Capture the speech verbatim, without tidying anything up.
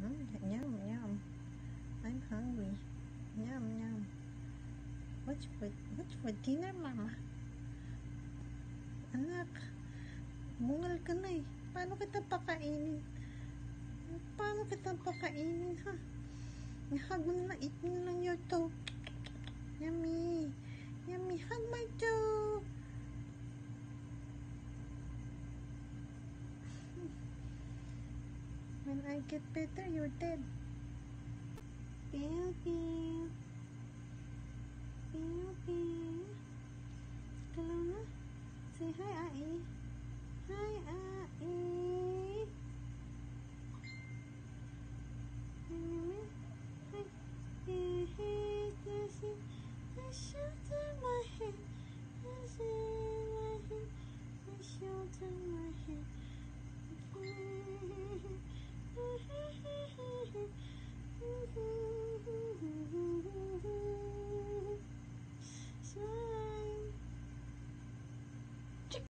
Mm, yum, yum. I'm hungry. Yum, yum. What's for, what's for dinner, Mama? Anak, bungal ka na eh. Paano kita pakainin? Paano kita pakainin, ha? Hug mo na, eat mo lang your toe. Yummy. Yummy, hug my toe. When I get better, you're dead. Baby.